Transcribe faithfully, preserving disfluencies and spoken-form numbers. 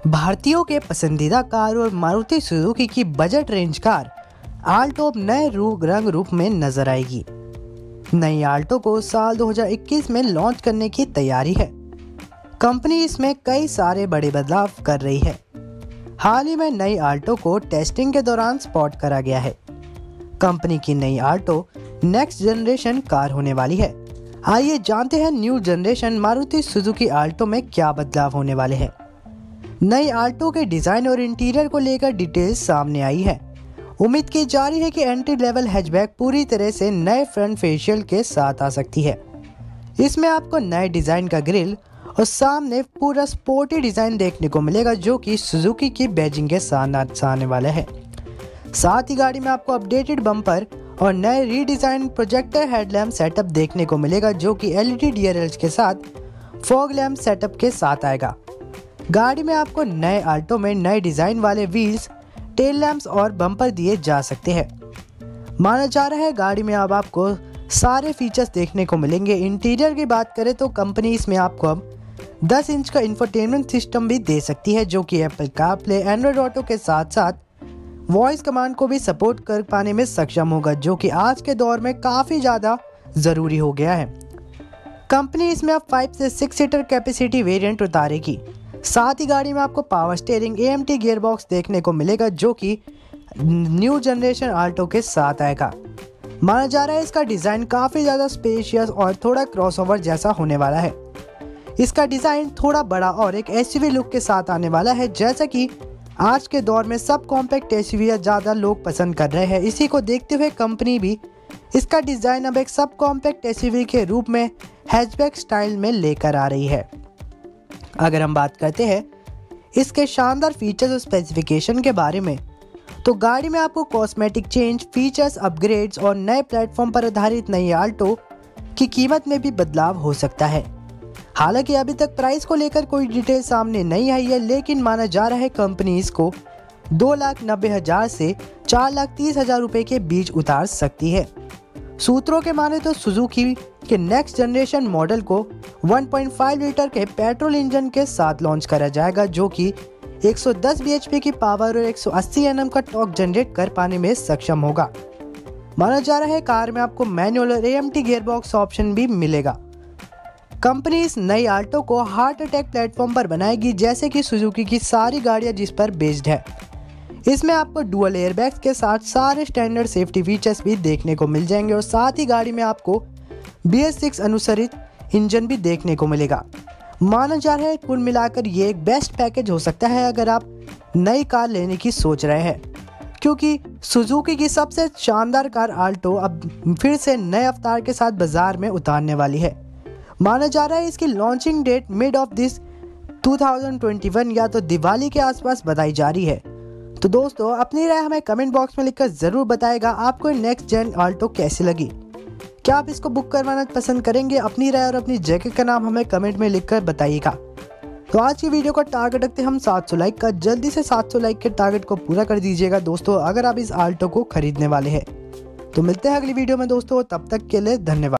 भारतीयों के पसंदीदा कार और मारुति सुजुकी की बजट रेंज कार आल्टो अब नए रूप रंग रूप में नजर आएगी। नई आल्टो को साल दो हज़ार इक्कीस में लॉन्च करने की तैयारी है। कंपनी इसमें कई सारे बड़े बदलाव कर रही है। हाल ही में नई आल्टो को टेस्टिंग के दौरान स्पॉट करा गया है। कंपनी की नई आल्टो नेक्स्ट जनरेशन कार होने वाली है। आइए जानते हैं new generation Maruti Suzuki Alto में क्या बदलाव होने वाले हैं। नई आल्टो के डिजाइन और इंटीरियर को लेकर डिटेल्स सामने आई है। उम्मीद की जा रही है कि एंट्री लेवल हैचबैक पूरी तरह से नए फ्रंट फेशियल के साथ आ सकती है। इसमें आपको नए डिजाइन का ग्रिल और सामने पूरा स्पोर्टी डिजाइन देखने को मिलेगा, जो कि सुजुकी की बैजिंग के साथ आने वाला है। साथ ही गाड़ी में आपको अपडेटेड बम्पर और नए रीडिजाइन प्रोजेक्टर हेडलैम्प सेटअप देखने को मिलेगा, जो कि एलईडी डीआरएल्स के साथ फॉग लैम्प सेटअप के साथ आएगा। गाड़ी में आपको नए आल्टो में नए डिजाइन वाले व्हील्स, टेल लैम्प्स और बम्पर दिए जा सकते हैं। माना जा रहा है गाड़ी में अब आपको सारे फीचर्स देखने को मिलेंगे। इंटीरियर की बात करें तो कंपनी इसमें आपको अब दस इंच का इंफोटेनमेंट सिस्टम भी दे सकती है, जो कि एप्पल कारप्ले, एंड्रॉइड ऑटो के साथ साथ वॉइस कमांड को भी सपोर्ट कर पाने में सक्षम होगा, जो कि आज के दौर में काफ़ी ज़्यादा ज़रूरी हो गया है। कंपनी इसमें अब फाइव से सिक्स सीटर कैपेसिटी वेरिएंट उतारेगी। साथ ही गाड़ी में आपको power steering AMT gear box देखने को मिलेगा, जो कि न्यू जनरेशन आल्टो के साथ आएगा। माना जा रहा है इसका डिज़ाइन काफ़ी ज़्यादा स्पेशियस और थोड़ा क्रॉसओवर जैसा होने वाला है। इसका डिज़ाइन थोड़ा बड़ा और एक एसयूवी लुक के साथ आने वाला है, जैसा कि आज के दौर में सब कॉम्पैक्ट एसयूवी ज़्यादा लोग पसंद कर रहे हैं। इसी को देखते हुए कंपनी भी इसका डिज़ाइन अब एक सब कॉम्पैक्ट एसयूवी के रूप में हैचबैक स्टाइल में लेकर आ रही है। अगर हम बात करते हैं इसके शानदार फीचर्स और स्पेसिफिकेशन के बारे में, तो गाड़ी में आपको कॉस्मेटिक चेंज, फीचर्स अपग्रेड्स और नए प्लेटफॉर्म पर आधारित नई आल्टो की कीमत में भी बदलाव हो सकता है। हालांकि अभी तक प्राइस को लेकर कोई डिटेल सामने नहीं आई है, लेकिन माना जा रहा है कंपनी इसको दो लाख नब्बे हजार से चार लाख तीस हजार रुपये के बीच उतार सकती है। सूत्रों के माने तो सुजुकी के नेक्स्ट जनरेशन मॉडल को वन पॉइंट फाइव लीटर के पेट्रोल इंजन के साथ लॉन्च करा जाएगा, जो कि एक सौ दस बीएचपी की पावर और एक सौ अस्सी एनएम का टॉर्क जनरेट कर पाने में सक्षम होगा। माना जा रहा है कार में आपको मैनुअल और एएमटी गियरबॉक्स ऑप्शन भी मिलेगा। कंपनी इस नई आल्टो को हार्ट अटैक प्लेटफॉर्म पर बनाएगी, जैसे कि सुजुकी की सारी गाड़ियां जिस पर बेस्ड है। इसमें आपको डुअल एयरबैग्स के साथ सारे स्टैंडर्ड सेफ्टी फीचर्स भी देखने को मिल जाएंगे और साथ ही गाड़ी में आपको बी एस सिक्स अनुसरित इंजन भी देखने को मिलेगा। माना जा रहा है कुल मिलाकर ये एक बेस्ट पैकेज हो सकता है अगर आप नई कार लेने की सोच रहे हैं, क्योंकि सुजुकी की सबसे शानदार कार आल्टो अब फिर से नए अवतार के साथ बाजार में उतारने वाली है। माना जा रहा है इसकी launching date mid of this दो हज़ार इक्कीस या तो दिवाली के आसपास बताई जा रही है। तो दोस्तों, अपनी राय हमें कमेंट बॉक्स में लिखकर ज़रूर बताएगा आपको नेक्स्ट जेन आल्टो कैसी लगी। क्या आप इसको बुक करवाना पसंद करेंगे? अपनी राय और अपनी जगह का नाम हमें कमेंट में लिखकर बताइएगा। तो आज की वीडियो का टारगेट रखते हम सात सौ लाइक का। जल्दी से सात सौ लाइक के टारगेट को पूरा कर दीजिएगा दोस्तों, अगर आप इस आल्टो को खरीदने वाले हैं। तो मिलते हैं अगली वीडियो में दोस्तों, तब तक के लिए धन्यवाद।